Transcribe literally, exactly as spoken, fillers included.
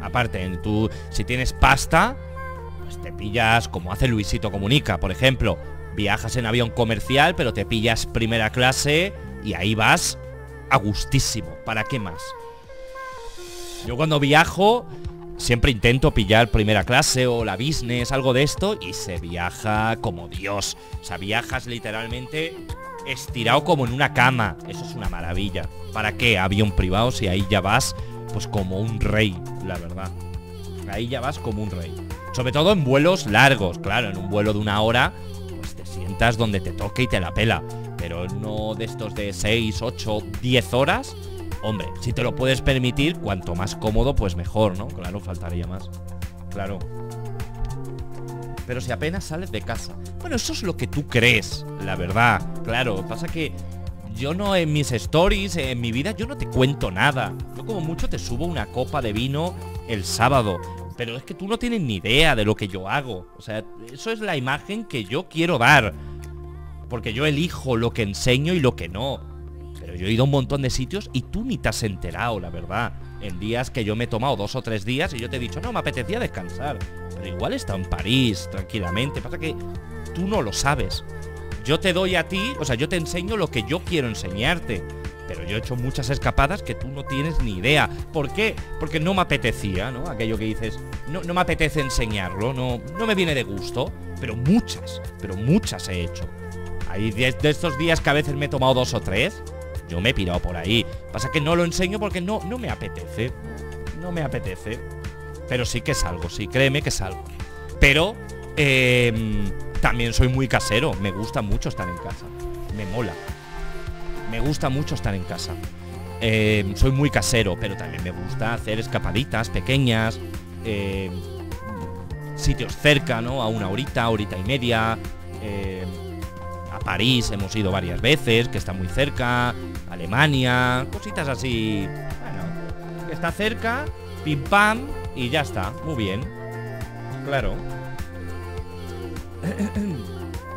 Aparte, tú, si tienes pasta, pues te pillas, como hace Luisito Comunica, por ejemplo. Viajas en avión comercial, pero te pillas primera clase y ahí vas a gustísimo. ¿Para qué más? Yo cuando viajo siempre intento pillar primera clase o la business, algo de esto, y se viaja como Dios. O sea, viajas literalmente estirado como en una cama. Eso es una maravilla. ¿Para qué avión privado si ahí ya vas pues como un rey, la verdad? Ahí ya vas como un rey. Sobre todo en vuelos largos. Claro, en un vuelo de una hora pues te sientas donde te toque y te la pela. Pero no de estos de seis, ocho, diez horas. Hombre, si te lo puedes permitir, cuanto más cómodo, pues mejor, ¿no? Claro, faltaría más. Claro. Pero si apenas sales de casa. Bueno, eso es lo que tú crees, la verdad. Claro, pasa que yo no en mis stories, en mi vida, yo no te cuento nada. Yo como mucho te subo una copa de vino el sábado. Pero es que tú no tienes ni idea de lo que yo hago. O sea, eso es la imagen que yo quiero dar. Porque yo elijo lo que enseño y lo que no. Pero yo he ido a un montón de sitios y tú ni te has enterado, la verdad. En días que yo me he tomado dos o tres días y yo te he dicho, no, me apetecía descansar. Pero igual he estado en París, tranquilamente. Pasa que tú no lo sabes. Yo te doy a ti, o sea, yo te enseño lo que yo quiero enseñarte. Pero yo he hecho muchas escapadas que tú no tienes ni idea. ¿Por qué? Porque no me apetecía, ¿no? Aquello que dices, no, no me apetece enseñarlo, no, no me viene de gusto. Pero muchas, pero muchas he hecho. Hay de, de estos días que a veces me he tomado dos o tres, yo me he pirado por ahí. Pasa que no lo enseño porque no, no me apetece. No me apetece. Pero sí que salgo, sí, créeme que salgo. Pero eh, también soy muy casero. Me gusta mucho estar en casa. Me mola. Me gusta mucho estar en casa. Eh, soy muy casero, pero también me gusta hacer escapaditas pequeñas. Eh, sitios cerca, ¿no? A una horita, horita y media. Eh, a París hemos ido varias veces, que está muy cerca. Alemania, cositas así. Bueno, que está cerca, pim pam, y ya está. Muy bien. Claro.